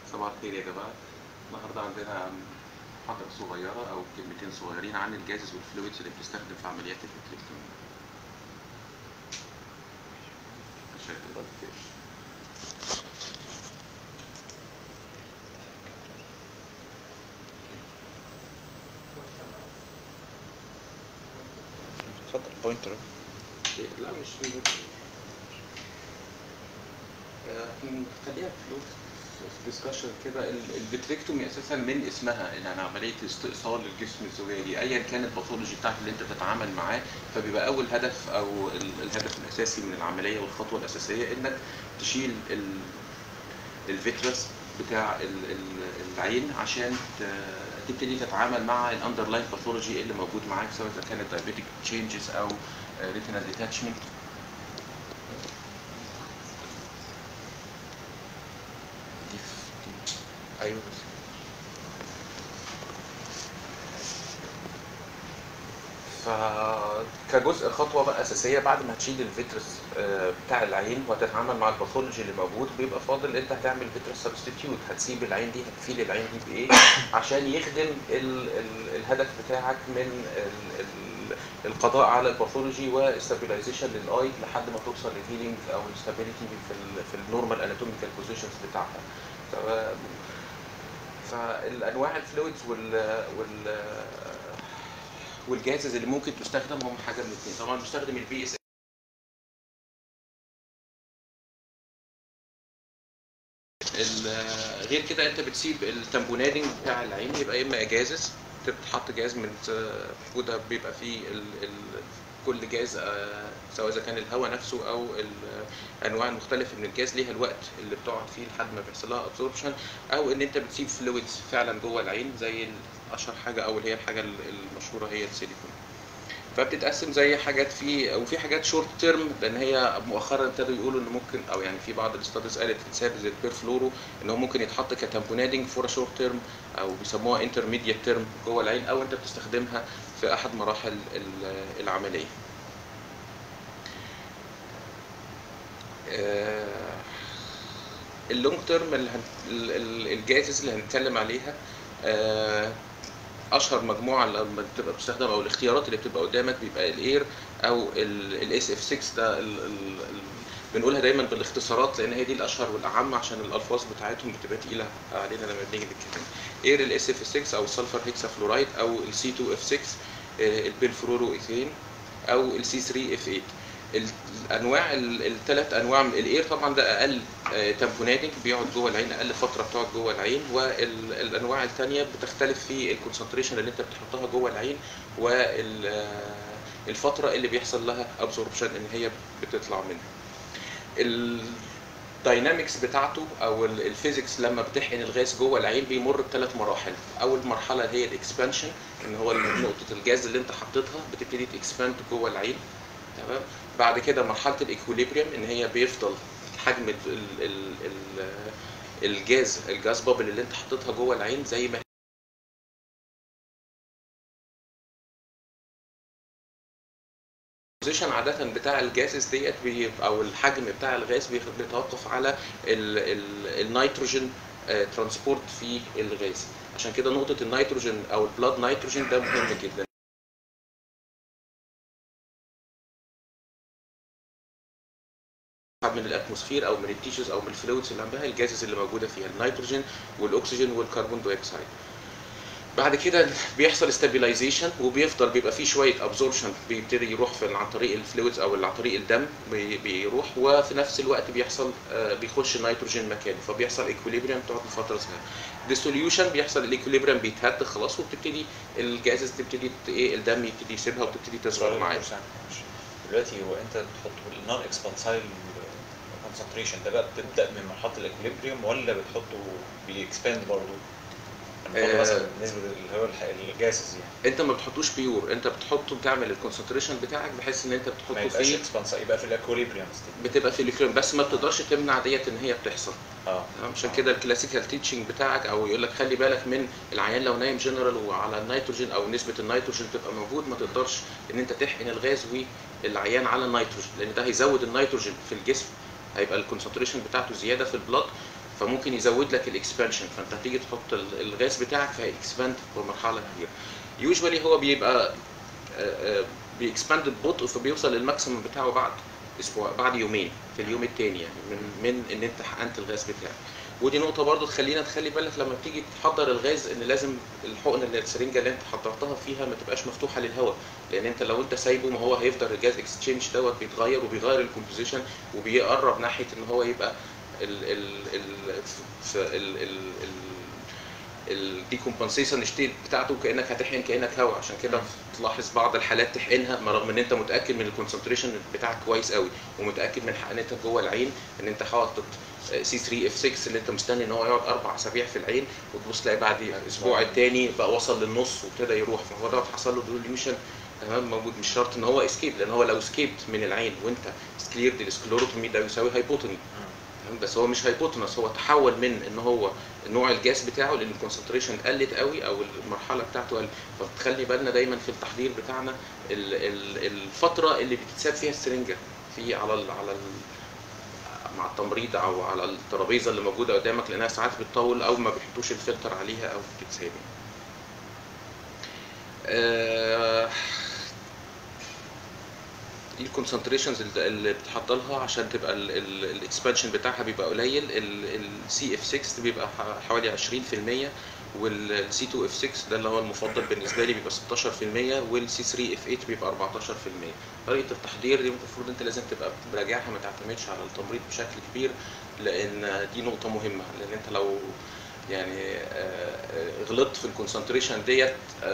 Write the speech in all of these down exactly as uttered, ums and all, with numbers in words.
صباح الخير يا جماعة. النهاردة عندنا محاضرة صغيرة أو كلمتين صغيرين عن الجازز والفلويدز اللي بتستخدم في عمليات الفلتريكتومي. اتفضل بوينتر. لا مش خليها فلويد ديسكشن كده. الفيتريكتومي اساسا من اسمها يعني عمليه استئصال الجسم الزجاجي ايا كان الباثولوجي بتاعته اللي انت بتتعامل معاه، فبيبقى اول هدف او الهدف الاساسي من العمليه والخطوه الاساسيه انك تشيل الفيترس بتاع العين عشان تبتدي تتعامل مع الاندرلاين باثولوجي اللي موجود معاك، سواء اذا كانت دايابيتيك تشينجز او ريتينال ديتاتشمنت. ايوه فكجزء خطوه بقى اساسيه بعد ما تشيل الفيترس بتاع العين وتتعامل مع الباثولوجي اللي موجود، بيبقى فاضل انت هتعمل فيترس سبستيتيوت. هتسيب العين دي، هتفيل العين دي بايه عشان يخدم ال ال الهدف بتاعك من ال ال القضاء على الباثولوجي واستابيلايزيشن للاي لحد ما توصل للهيلينج او الاستابيليتي في ال في النورمال اناتوميكال بوزيشنز بتاعها. فالانواع الفلويدز وال وال والجازز اللي ممكن تستخدم هم حاجه من الاثنين. طبعا بستخدم البي اس غير كده انت بتسيب التمبونادنج بتاع العين يبقى اما جازز بتحط جاز من وده بيبقى فيه ال ال كل جاز سواء اذا كان الهواء نفسه او الانواع المختلفه من الجاز ليها الوقت اللي بتقعد فيه لحد ما بيحصل لها ابزوربشن، او ان انت بتسيب فلويدز فعلا جوه العين زي اشهر حاجه او اللي هي الحاجه المشهوره هي السيليكون. فبتتقسم زي حاجات في وفي حاجات شورت تيرم، لان هي مؤخرا ابتدوا يقولوا ان ممكن او يعني في بعض الاستاديز قالت تتساب زي البيرفلورو ان هو ممكن يتحط كتمبونادنج فور شورت تيرم او بيسموها انترميديت تيرم جوه العين، او انت بتستخدمها في احد مراحل العمليه. اللونج تيرم الجازز اللي هنتكلم عليها اشهر مجموعه لما بتبقى بتستخدم او الاختيارات اللي بتبقى قدامك بيبقى الاير او الاس اف ستة. ده ال ال بنقولها دايما بالاختصارات لان هي دي الاشهر والاعم عشان الالفاظ بتاعتهم بتبقى تقيله علينا لما بنيجي نتكلم. اير الاس اف ستة او السلفر هيكسا فلورايد او السي اتنين اف ستة، البيرفلورو ايثين او السي ثلاثة اف ثمانية. الانواع الثلاث انواع من الاير طبعا ده اقل تمبونادنج بيقعد جوه العين، اقل فتره بتقعد جوه العين، والانواع الثانيه بتختلف في الكونسنتريشن اللي انت بتحطها جوه العين والفتره اللي بيحصل لها ابزوربشن ان هي بتطلع منها. الداينامكس بتاعته او الفيزيكس لما بتحقن الغاز جوه العين بيمر بثلاث مراحل. اول مرحله هي الاكسبانشن، ان هو نقطه الجاز اللي انت حطيتها بتبتدي تكسباند جوه العين، تمام. بعد كده مرحله الايكوليبريم ان هي بيفضل حجم ال ال ال الجاز الجاز بابل اللي انت حطيتها جوه العين زي ما البوزيشن عاده بتاع الجازز ديت او الحجم بتاع الغاز بيتوقف على النيتروجين ترانسبورت في الغاز. عشان كده نقطه النيتروجين او البلاد نيتروجين ده مهم جدا. من الاتموسفير او من التيشوز او من الفلويدز اللي عندها الجازز اللي موجوده فيها النيتروجين والاكسجين والكربون دايوكسيد. بعد كده بيحصل استابيلايزيشن وبيفضل بيبقى فيه شويه ابزوربشن بيبتدي يروح في عن طريق الفلويدز او عن طريق الدم بيروح، وفي نفس الوقت بيحصل بيخش النيتروجين مكانه فبيحصل ايكوليبريم تقعد لفتره صغيره. ديسوليوشن بيحصل الايكوليبريم بيتهد خلاص وبتبتدي الجازز تبتدي ايه الدم يبتدي يسيبها وبتبتدي تصغر معاه. دلوقتي هو انت بتحط النون اكسبانسايل كونسنتريشن ده بقى بتبدا من مرحله الاكوليبريم ولا بتحطه بيكسباند برضه؟ آه مثلا بالنسبه اللي هو الجاسز يعني انت ما بتحطوش بيور، انت بتحطه بتعمل الكونسنتريشن بتاعك بحيث ان انت بتحطه ما يبقاش اكسبانسايل، يبقى في الاكوليبريم بتبقى في الاكوليبريم بس ما بتقدرش تمنع ديت ان هي بتحصل. اه عشان كده الكلاسيكال تيتشنج بتاعك او يقول لك خلي بالك من العيان لو نايم جنرال وعلى النيتروجين او نسبه النيتروجين تبقى موجود، ما تقدرش ان انت تحقن الغاز والعيان على النيتروجين لان ده هيزود النيتروجين في الجسم، هيبقى الكونسنتريشن بتاعته زياده في البلاد فممكن يزود لك الاكسبانشن، فانت هتيجي تحط الغاز بتاعك فهيكسباند بمرحله كبيره. يوجوالي هو بيبقى بيكسباند ببطء، فبيوصل للماكسيمم بتاعه بعد اسبوع، بعد يومين، في اليوم الثاني يعني من من ان انت حقنت الغاز بتاعك. ودي نقطه برضو تخلينا تخلي بالك لما بتيجي تحضر الغاز ان لازم الحقنه اللي السرنجه اللي انت حضرتها فيها ما تبقاش مفتوحه للهواء، لان انت لو انت سايبه ما هو هيفضل الجاز اكسشينج دوت بيتغير وبيغير الكومبوزيشن وبيقرب ناحيه ان هو يبقى ال ال ال ال ال الديكومبنسيشن ستيت بتاعته كانك هتحقن كانك هواء. عشان كده تلاحظ بعض الحالات تحقنها رغم ان انت متاكد من الكونسنتريشن بتاعك كويس قوي ومتاكد من حقنتك جوه العين ان انت حاطط سي ثري اف ستة اللي انت مستني ان هو يقعد اربع اسابيع في العين، وتبص تلاقي بعد الاسبوع الثاني بقى وصل للنص وابتدى يروح، فهو ده حصل له ديليوشن. تمام، موجود. مش شرط ان هو اسكيب، لان هو لو اسكيبت من العين وانت كليرد السكليروتومي ده يساوي هايبوتوني، بس هو مش هايبوتونس، هو تحول من ان هو نوع الجاس بتاعه لان الكونسنتريشن قلت قوي او المرحله بتاعته قلت. فبتخلي بالنا دايما في التحضير بتاعنا ال ال الفتره اللي بتتساب فيها السرنجه في على ال على ال مع التمريض او على الترابيزه اللي موجوده قدامك، لانها ساعات بتطول او ما بيحطوش الفلتر عليها او بتتساب. آه دي الكونسنتريشنز اللي بتحط لها عشان تبقى الاكسبانشن بتاعها بيبقى قليل. السي اف ستة بيبقى حوالي عشرين في المية، والسي اتنين اف ستة ده اللي هو المفضل بالنسبه لي بيبقى ستاشر في المية، والسي ثري اف ثمانية بيبقى اربعتاشر في المية. طريقه التحضير دي المفروض انت لازم تبقى براجعها، ما تعتمدش على التمريض بشكل كبير، لان دي نقطه مهمه. لان انت لو يعني غلطت في الكونسنتريشن ديت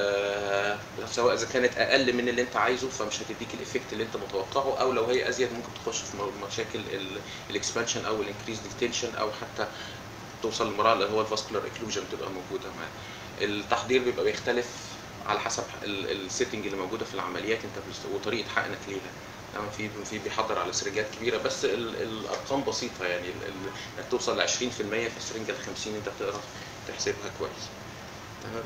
سواء اذا كانت اقل من اللي انت عايزه فمش هتديك الايفكت اللي انت متوقعه، او لو هي ازيد ممكن تخش في مشاكل الاكسبانشن او الانكريز ديكتنشن، او حتى توصل للمرحله اللي هو الفاسكولار اكلوجن تبقى موجوده معاه. التحضير بيبقى بيختلف على حسب السيتنج اللي موجوده في العمليات انت وطريقه حقنك ليها. يعني في في بيحضر على سرنجات كبيره، بس الارقام بسيطه، يعني انك توصل ل عشرين في المية في السرنجه ال خمسين انت بتقدر تحسبها كويس. تمام.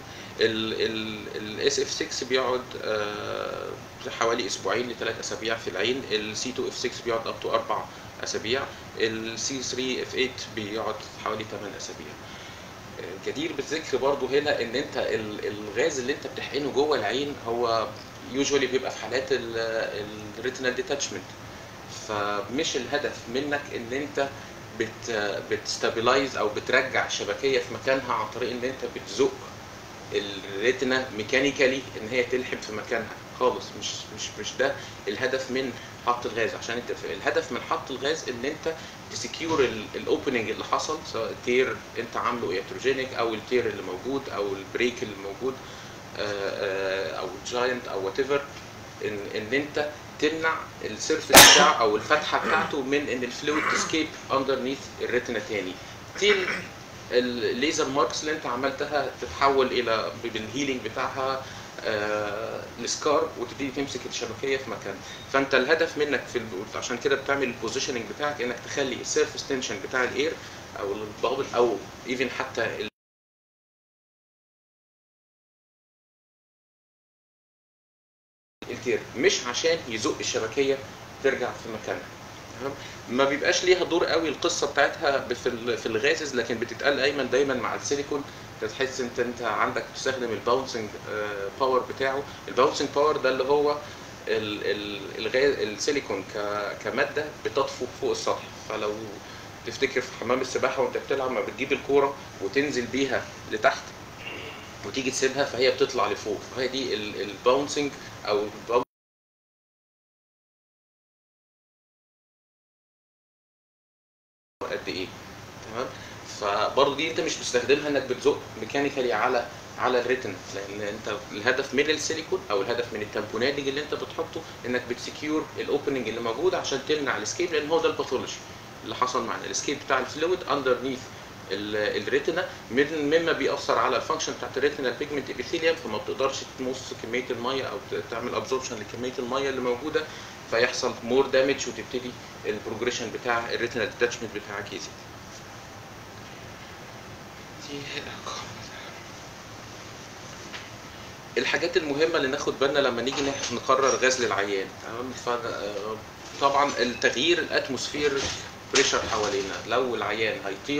الاس اف ستة بيقعد آه حوالي اسبوعين لثلاث اسابيع في العين، السي اتنين اف ستة بيقعد اب تو اربع اسابيع، السي ثري اف ثمانية بيقعد حوالي ثمان اسابيع. جدير بالذكر برضو هنا ان انت الغاز اللي انت بتحقنه جوه العين هو يوجوالي بيبقى في حالات الريتينال ديتاتشمنت، فمش الهدف منك ان انت بت بتستابلايز او بترجع شبكيه في مكانها عن طريق ان انت بتزق الريتنا ميكانيكالي ان هي تلحم في مكانها خالص. مش مش مش ده الهدف من حط الغاز. عشان انت الهدف من حط الغاز ان انت تسكيور الاوبننج اللي حصل، سواء التير انت عامله ايتروجينيك او التير اللي موجود او البريك اللي موجود او الجاينت او وات ايفر، ان ان انت تمنع السيرفيس بتاعه او الفتحه بتاعته من ان الفلويد تسكيب اندرنيث الريتنا تاني. تيل الليزر ماركس اللي انت عملتها تتحول الى بالهيلينج بتاعها آه السكار وتبتدي تمسك الشبكيه في مكانها. فانت الهدف منك في عشان كده بتعمل البوزيشننج بتاعك انك تخلي السيرفيس تنشن بتاع الاير او البابل او ايفن حتى التير مش عشان يزق الشبكيه ترجع في مكانها. ما بيبقاش ليها دور قوي القصه بتاعتها في في الغازز، لكن بتتقال ايمن دايما مع السيليكون. تحس انت انت عندك تستخدم الباونسنج باور بتاعه. الباونسنج باور ده اللي هو الغاز السيليكون كماده بتطفو فوق السطح. فلو تفتكر في حمام السباحه وانت بتلعب ما بتجيب الكوره وتنزل بيها لتحت وتيجي تسيبها فهي بتطلع لفوق، فهي دي الباونسنج او قد ايه. تمام. فبرضه دي انت مش بتستخدمها انك بتزق ميكانيكالي على على الريتنا، لان انت الهدف من السيليكون او الهدف من التامبونادنج اللي انت بتحطه انك بتسكيور الاوبننج اللي موجود عشان تمنع الاسكيب، لان هو ده الباثولوجي اللي حصل معنا، الاسكيب بتاع الفلويد اندرنيث الريتنا مما بيأثر على الفانكشن بتاعت الريتنا البيجمنت ابيثيليوم، فما بتقدرش تمص كميه الميه او تعمل ابزوربشن لكميه الميه اللي موجوده، فيحصل مور دامج وتبتدي البروجريشن بتاع الريتنا ديتاتشمنت بتاعك يزيد. الحاجات المهمه اللي ناخد بالنا لما نيجي نقرر غزل العيان. تمام. طبعا التغيير الاتموسفير بريشر حوالينا، لو العيان هيطير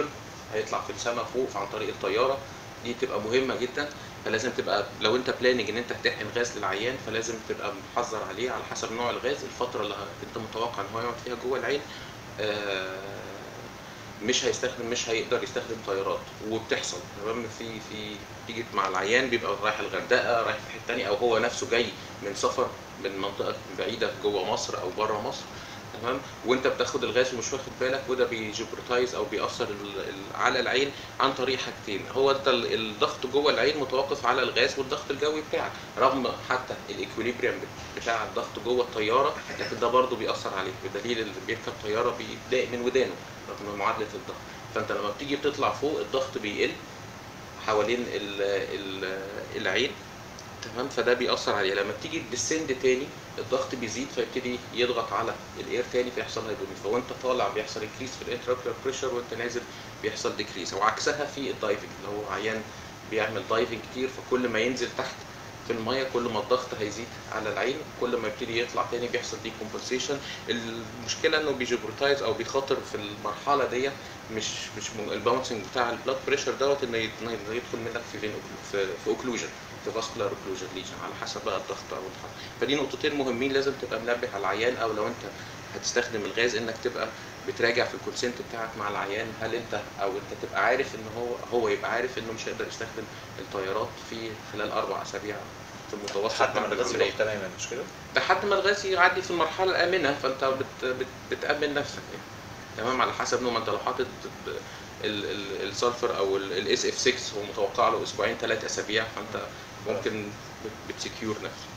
هيطلع في السماء فوق عن طريق الطياره، دي تبقى مهمه جدا. فلازم تبقى لو انت بلاننج ان انت هتحقن غاز للعيان، فلازم تبقى محذر عليه على حسب نوع الغاز، الفتره اللي انت متوقع ان هو يقعد فيها جوه العين. آه مش هيستخدم مش هيقدر يستخدم طيارات، وبتحصل تمام. في في تيجي مع العيان بيبقى رايح الغردقه، رايح في حته ثانيه، او هو نفسه جاي من سفر من منطقه بعيده جوه مصر او بره مصر، تمام، وانت بتاخد الغاز ومش واخد بالك، وده بيجبرتايز او بيأثر على العين عن طريق حاجتين. هو انت الضغط جوه العين متوقف على الغاز والضغط الجوي بتاعك، رغم حتى الايكوليبريم بتاع الضغط جوه الطياره، لكن ده برضه بيأثر عليك، بدليل اللي بيركب طياره بيتضايق من ودانه رغم معادله الضغط. فانت لما بتيجي بتطلع فوق الضغط بيقل حوالين ال ال العين، تمام، فده بيأثر عليه. لما بتيجي تديسند تاني الضغط بيزيد، فيبتدي يضغط على الاير تاني، فيحصل هايبونيميا. فوانت طالع بيحصل انكريس في الانتراكولار بريشر، وانت نازل بيحصل ديكريس، وعكسها في الدايفنج. اللي هو عيان بيعمل دايفنج كتير، فكل ما ينزل تحت في الميه كل ما الضغط هيزيد على العين، كل ما يبتدي يطلع تاني بيحصل دي كومبنسيشن. المشكله انه بيجبرتايز او بيخاطر في المرحله دي، مش مش الباونسنج بتاع البلاد بريشر دوت انه يدخل منك في في في اوكلوجن، في فاسكولار اوكلوجن ليجن، على حسب بقى الضغط او الحراره. فدي نقطتين مهمين لازم تبقى منبه على العيان، او لو انت هتستخدم الغاز انك تبقى بتراجع في الكونسنت بتاعك مع العيان، هل انت او انت تبقى عارف ان هو هو يبقى عارف انه مش هيقدر يستخدم الطيارات في خلال اربع اسابيع في المتوسط لحد ما الغاز يروح تماما، مش كده؟ لحد ما الغاز يعدي في المرحله الامنه، فانت بت بت بتامن نفسك يعني. تمام، على حسب نوع ما انت لو حاطط السلفر او الاس اف ستة هو متوقع له اسبوعين ثلاث اسابيع، فانت ممكن بتسكيور نفسك.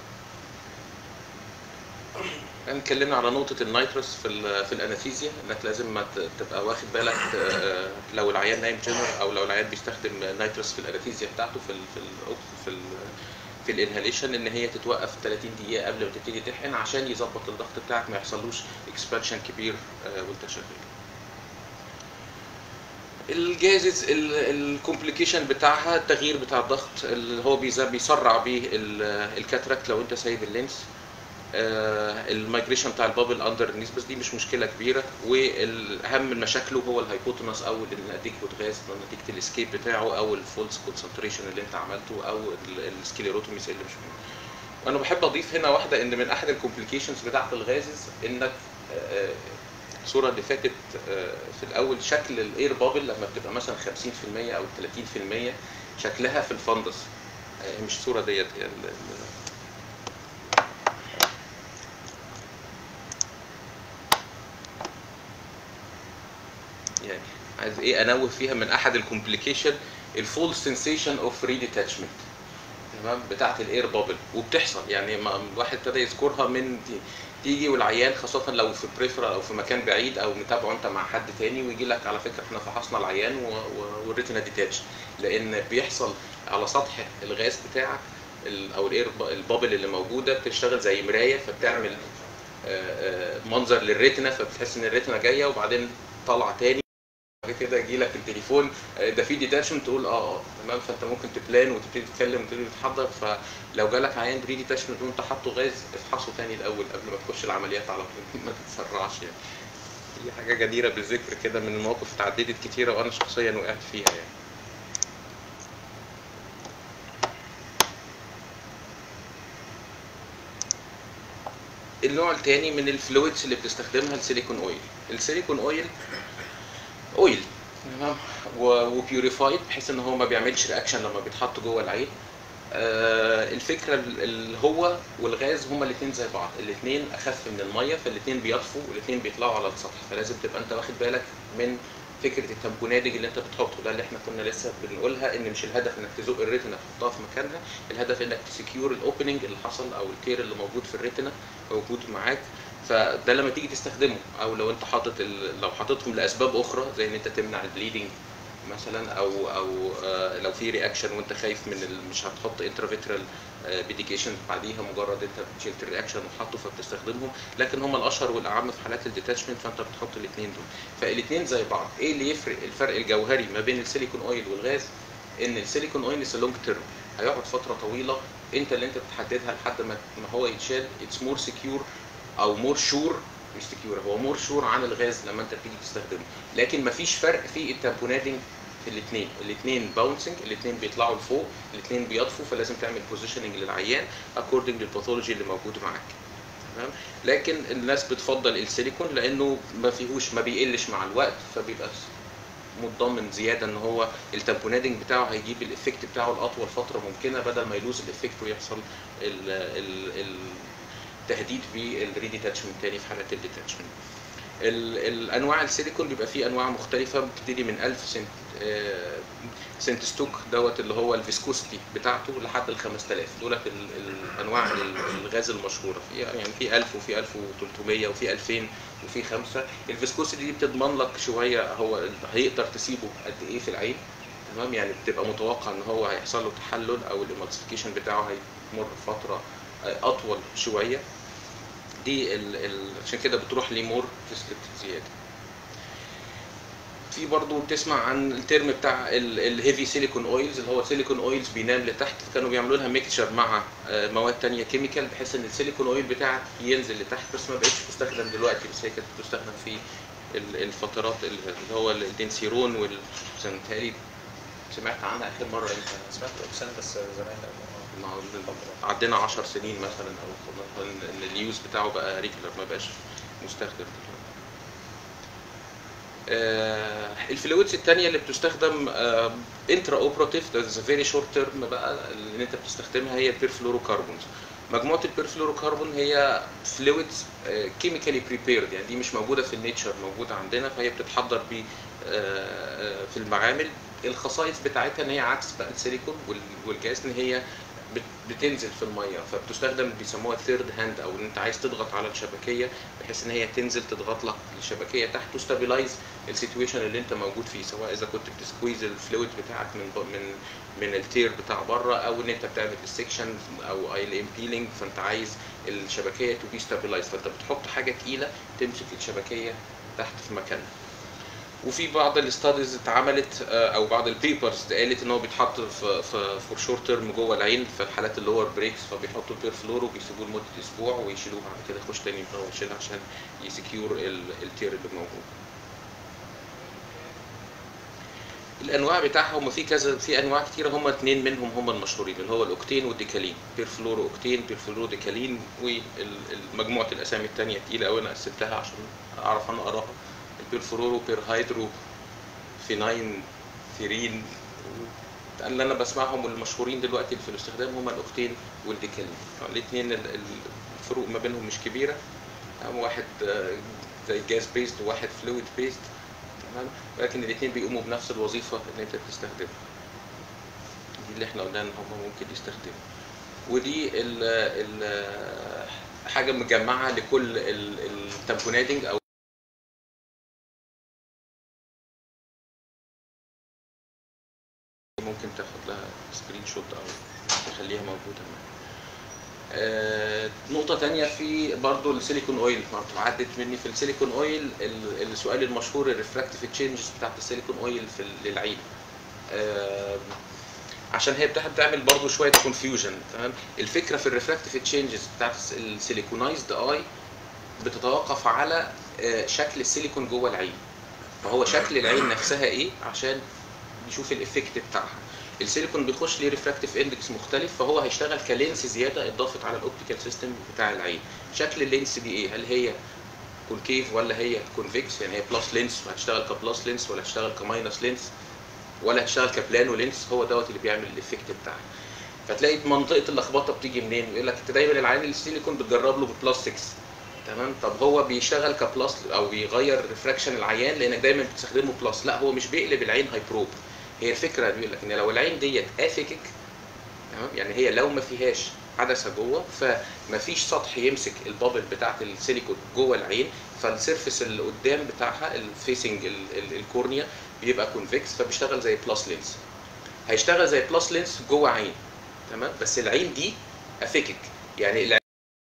احنا اتكلمنا على نقطه النيتروس في في الانستيزيا، انك لازم ما تبقى واخد بالك لو العيان نايم جنرال، او لو العيان بيستخدم نيتروس في الانستيزيا بتاعته في ال في ال في ال في الانهاليشن، ان هي تتوقف ثلاثين دقيقه قبل ما تبتدي تحقن، عشان يظبط الضغط بتاعك ما يحصلوش اكسبانشن كبير وانت شغال. الجازز الكومبليكيشن بتاعها التغيير بتاع الضغط اللي هو بيسرع بيه الكاتراكت لو انت سايب اللينس. المايجريشن بتاع البابل اندر النيس، بس دي مش مشكله كبيره. والاهم من مشاكله هو الهايبوتونس او الاديكوت غاز نتيجه الاسكيب بتاعه، او الفولس كونسنتريشن اللي انت عملته، او السكليروتوميس اللي مش مهم. وانا بحب اضيف هنا واحده، ان من احد الكومبليكيشنز بتاعت الغازز انك الصوره اللي فاتت في الاول، شكل الاير بابل لما بتبقى مثلا خمسين في المية او ثلاثين في المية شكلها في الفندس، مش الصوره ديت يعني عايز ايه انوه فيها. من احد الكومبليكيشن الفول سنسيشن اوف ريديتاتشمنت، تمام، بتاعه الاير بابل، وبتحصل يعني الواحد ابتدى يذكرها من دي. تيجي والعيان خاصه لو في بريفرال او في مكان بعيد، او متابعه انت مع حد تاني، ويجي لك على فكره احنا فحصنا العيان والريتنا ديتاتش، لان بيحصل على سطح الغاز بتاعك او الاير البابل اللي موجوده بتشتغل زي مرايه، فبتعمل منظر للريتنا، فبتحس ان الريتنا جايه وبعدين طالعه تاني كده، يجي لك التليفون ده في ديتاشمنت، تقول اه اه تمام. فانت ممكن تبلان وتبتدي تتكلم وتبتدي تحضر. فلو جالك عيان بري ديتاشمنت وانت حاطه غاز، افحصه تاني الاول قبل ما تخش العمليات على طول، ما تتسرعش يعني. دي حاجه جديره بالذكر كده، من المواقف اتعددت كتيره وانا شخصيا وقعت فيها يعني. النوع الثاني من الفلويدز اللي بتستخدمها السيليكون اويل. السيليكون اويل اويل تمام، وبيوريفايد بحيث ان هو ما بيعملش رياكشن لما بيتحط جوه العين. آه الفكره اللي هو والغاز هما الاثنين زي بعض، الاثنين اخف من الميه، فالاثنين بيطفوا والاثنين بيطلعوا على السطح. فلازم تبقى انت واخد بالك من فكره التمبونادج اللي انت بتحطه، ده اللي احنا كنا لسه بنقولها، ان مش الهدف انك تزق الريتنا تحطها في مكانها، الهدف انك تسكيور الاوبننج اللي حصل او التير اللي موجود في الريتنا موجود معاك. فده لما تيجي تستخدمه، او لو انت حاطط لو حاططهم لاسباب اخرى زي ان انت تمنع البليدنج مثلا، او او آه لو في رياكشن وانت خايف من مش هتحط انترافيترال ميديكيشن بعديها، مجرد انت شلت الرياكشن وحطه فبتستخدمهم. لكن هم الاشهر والاعم في حالات الديتاتشمنت، فانت بتحط الاثنين دول. فالاثنين زي بعض. ايه اللي يفرق الفرق الجوهري ما بين السيليكون اويل والغاز؟ ان السيليكون اويل لونج تيرم، هيقعد فتره طويله، انت اللي انت بتحددها لحد ما هو يتشال. اتس مور سكيور او مور شور مش سكيور، هو مور شور عن الغاز لما انت بتيجي تستخدمه، لكن مفيش فرق في التامبونادنج في الاثنين، الاثنين باونسنج، الاثنين بيطلعوا لفوق، الاثنين بيطفوا، فلازم تعمل بوزيشننج للعيان اكوردنج للباثولوجي اللي موجود معاك. تمام. لكن الناس بتفضل السيليكون لانه ما فيهوش، ما بيقلش مع الوقت، فبيبقى متضمن زياده ان هو التامبونادنج بتاعه هيجيب الايفكت بتاعه لاطول فتره ممكنه، بدل ما يلوز الايفكت ويحصل ال ال التهديد بالريديتاتشمنت تاني في حالات الديتاتشمنت. الانواع السيليكون بيبقى فيه انواع مختلفه، بتبتدي من ألف سنت آه سنت ستوك دوت اللي هو الفيسكوستي بتاعته لحد ال خمسة آلاف، دولت الانواع الغاز المشهوره، في يعني في ألف وفي ألف وثلاثمية وفي ألفين وفي خمسة. الفيسكوستي دي بتضمن لك شويه هو هيقدر تسيبه قد ايه في العين، تمام، يعني بتبقى متوقع ان هو هيحصل له تحلل او الامالسيفيكيشن بتاعه هيمر فتره اطول شويه. دي ال ال عشان كده بتروح لمور تسكت زياده. في برضو بتسمع عن الترم بتاع الهيفي سيليكون اويلز، اللي هو سيليكون اويلز بينام لتحت، كانوا بيعملوا لها ميكتشر مع مواد ثانيه كيميكال بحيث ان السيليكون اويل بتاعك ينزل لتحت، بس ما بقتش تستخدم دلوقتي، بس هي كانت بتستخدم في الفترات اللي هو الدنسيرون والسنتالي. سمعت عنها اخر مره امتى؟ سمعت سنه بس زمان عدينا عشر سنين مثلا، او ان اليوز بتاعه بقى ريجولر ما بقاش مستخدم. آه الفلويدز الثانيه اللي بتستخدم آه انترا اوبراتيف، ده فيري شورت تيرم بقى اللي انت بتستخدمها، هي البيرفلوروكربونز. مجموعه البيرفلوروكربون هي فلويدز كيميكالي بريبيرد، يعني دي مش موجوده في النيتشر، موجوده عندنا، فهي بتتحضر ب آه في المعامل. الخصائص بتاعتها ان هي عكس بقى السيليكون والجاز، ان هي بتنزل في الميه، فبتستخدم بيسموها ثيرد هاند، او ان انت عايز تضغط على الشبكيه بحيث ان هي تنزل تضغط لك الشبكيه تحت، تستابلايز السيتويشن اللي انت موجود فيه، سواء اذا كنت بتسكويز الفلويد بتاعك من من من التير بتاع بره، او ان انت بتعمل السكشن او اي ام بيلينج، فانت عايز الشبكيه تو بي ستابلايز، فانت بتحط حاجه تقيله تمسك الشبكيه تحت في مكانها. وفي بعض الاستاديز اتعملت او بعض البيبرز قالت ان هو بيتحط في في فور شورت تيرم جوه العين في الحالات اللور بريكس، فبيحطوا البيرفلورو وبيسيبوه لمده اسبوع ويشيلوه، بعد كده يخش تاني يبقى يشيلها عشان يسكيور التير اللي موجود. الانواع بتاعها هم في كذا، في انواع كتيره، هم اثنين منهم هم المشهورين، اللي هو الاوكتين والديكالين، بيرفلورو اوكتين، بيرفلورو ديكالين، ومجموعه الاسامي الثانيه تقيله قوي انا قسمتها عشان اعرف انا اقراها. البيرفلورو بيرهيدرو فيناين ثيرين، اللي انا بسمعهم المشهورين دلوقتي اللي في الاستخدام هم الاوكتين والديكالين. الاثنين الفروق ما بينهم مش كبيره، واحد زي جاز بيست وواحد فلويد بيست، تمام، ولكن الاثنين بيقوموا بنفس الوظيفه اللي انت بتستخدمها. دي اللي احنا قلنا ان هم ممكن يستخدموا. ودي ال ال حاجه مجمعه لكل التامبونادنج، او ممكن تاخد لها سكرين شوت او تخليها موجوده معاك. آه نقطة تانية في برضو السيليكون اويل، عدت مني في السيليكون اويل السؤال المشهور الريفراكتيف تشينجز بتاعت السيليكون اويل في للعين. آه عشان هي بتعمل برضو شوية كونفيوجن، تمام. الفكرة في الريفراكتيف تشينجز بتاعت السيليكونايزد اي بتتوقف على آه شكل السيليكون جوه العين، فهو شكل العين نفسها ايه عشان نشوف الايفكت بتاعها. السيليكون بيخش ليه ريفراكتيف اندكس مختلف، فهو هيشتغل كلينس زياده اضافت على الاوبتيكال سيستم بتاع العين. شكل اللينس دي ايه؟ هل هي كونكيف ولا هي كونفكس؟ يعني هي بلس لينس وهتشتغل كبلس لينس، ولا هتشتغل كماينس لينس، ولا هتشتغل كبلانو لينس؟ هو دوت اللي بيعمل الايفكت بتاعها. فتلاقي منطقه اللخبطه بتيجي منين؟ يقول لك انت دايما العين السيليكون بتجرب له ببلس ستة، تمام. طب هو بيشتغل كبلس او بيغير ريفراكشن العيان لانك دايما بتستخدمه بلس؟ لا، هو مش بيقلب العين هايبروب. هي الفكره بيقول لك ان لو العين ديت افيكك، تمام، يعني هي لو ما فيهاش عدسه جوه، فما فيش سطح يمسك البابل بتاعه السيليكون جوه العين، فالسيرفيس اللي قدام بتاعها الفيسنج الكورنيا بيبقى كونفكس، فبيشتغل زي بلس لينس. هيشتغل زي بلس لينس جوه عين، تمام، بس العين دي افيكك، يعني العين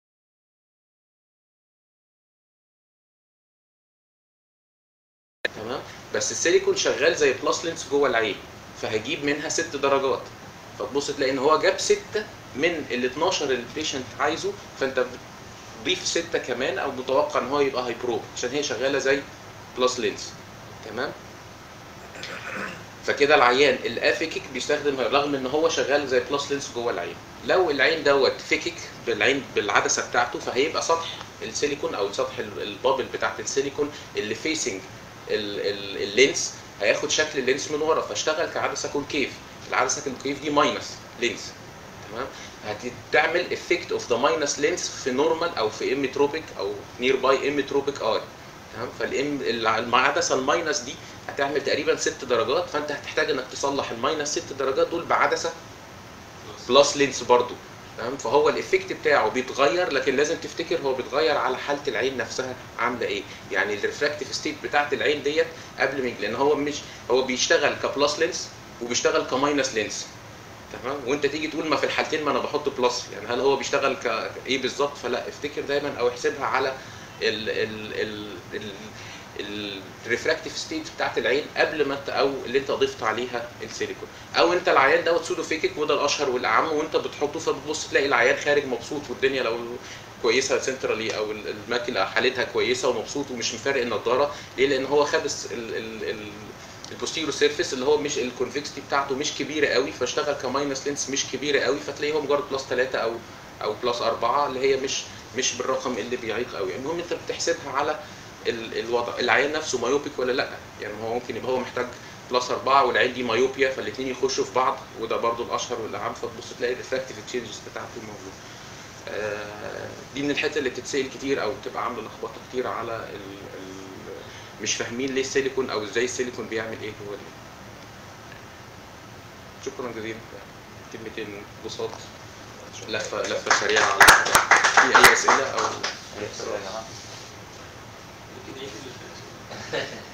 تمام، بس السيليكون شغال زي بلس لينس جوه العين، فهجيب منها ست درجات، فتبص تلاقي ان هو جاب ستة من ال اتناشر اللي البيشنت عايزه، فانت ضيف ستة كمان او متوقع ان هو يبقى هايبروب عشان هي شغاله زي بلس لينس. تمام. فكده العيان الافيكيك بيستخدم رغم ان هو شغال زي بلس لينس جوه العين. لو العين دوت فيكيك بالعين بالعدسه بتاعته فهيبقى سطح السيليكون او سطح البابل بتاعت السيليكون اللي فيسنج اللينس هياخد شكل اللينس من ورا فاشتغل كعدسه كونكيف. العدسه الكونكيف دي ماينس لينس. تمام. هتعمل افكت اوف ذا ماينس لينس في نورمال او في ايميتروبيك او نير باي ايميتروبيك اي. تمام. فالام العدسه الماينس دي هتعمل تقريبا ست درجات فانت هتحتاج انك تصلح الماينس ست درجات دول بعدسه بلس لينس برضو. تمام. فهو الافكت بتاعه بيتغير لكن لازم تفتكر هو بيتغير على حاله العين نفسها عامله ايه. يعني الريفراكتيف ستيت بتاعت العين ديت قبل ما لان هو مش هو بيشتغل كبلس لينس وبيشتغل كماينس لينس. تمام. وانت تيجي تقول ما في الحالتين ما انا بحط بلس يعني هل هو بيشتغل ك ايه بالظبط. فلا افتكر دايما او احسبها على ال ال ال ال الريفراكتيف ستيت بتاعت العين قبل ما انت او اللي انت ضفت عليها السيليكون او انت العيان دوت سودو فيكيك وده الاشهر والاعم وانت بتحطه فبتبص تلاقي العيان خارج مبسوط والدنيا لو كويسه سنترالي او الماكله حالتها كويسه ومبسوط ومش مفارق النضاره. ليه؟ لان هو خد ال ال ال البوستيرو سيرفيس اللي هو مش الكونفكستي بتاعته مش كبيره قوي فاشتغل كماينس لينس مش كبيره قوي فتلاقيه هو مجرد بلس ثلاثة او او بلس أربعة اللي هي مش مش بالرقم اللي بيعيق قوي. المهم انت بتحسبها على الوضع العيان نفسه مايوبيك ولا لا. يعني هو ممكن يبقى هو محتاج بلس أربعة والعين دي مايوبيا فالاثنين يخشوا في بعض وده برضو الاشهر والاعم فتبص تلاقي الريفراكتيف تشينجز بتاعته موجوده. آه دي من الحته اللي بتتسال كتير او بتبقى عامله لخبطه كتير على ال ال مش فاهمين ليه السيليكون او ازاي السيليكون بيعمل ايه جوه العين. شكرا جزيلا. كلمتين بساط لفه لفه سريعه على في اي اسئله او ايه